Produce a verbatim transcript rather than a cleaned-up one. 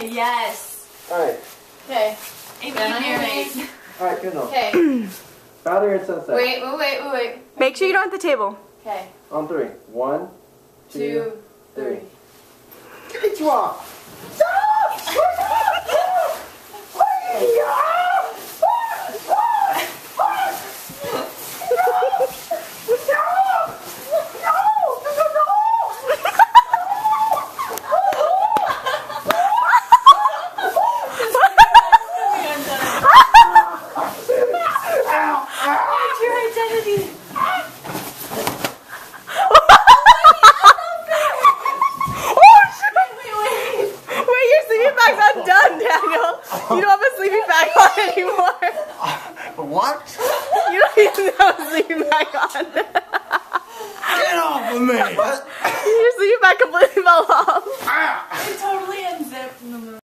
Okay, yes. Alright. Okay. Amy, narrate. Alright, Kendall. Okay. Boundary and sunset. Wait, wait, wait, wait, wait. Make sure you don't hit the table. Okay. On three. One, two, Two, three. three. Get you off! What's your identity? Wait, your sleeping bag's not done, Daniel. You don't have a sleeping bag on anymore. What? You don't even have a sleeping bag on. Get off of me! What? Your sleeping bag completely fell off. It totally unzipped.